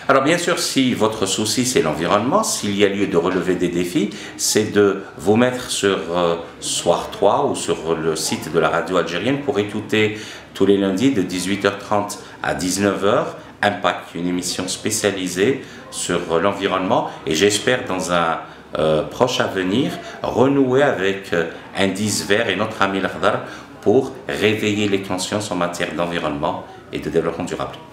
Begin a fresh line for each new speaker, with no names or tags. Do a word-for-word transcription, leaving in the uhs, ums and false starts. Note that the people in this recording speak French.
Alors bien sûr, si votre souci c'est l'environnement, s'il y a lieu de relever des défis, c'est de vous mettre sur euh, Soir trois ou sur le site de la radio algérienne pour écouter tous les lundis de dix-huit heures trente à dix-neuf heures Impact, une émission spécialisée sur euh, l'environnement, et j'espère dans un euh, proche avenir renouer avec euh, Indice Vert et notre ami l'Akhdar pour réveiller les consciences en matière d'environnement et de développement durable.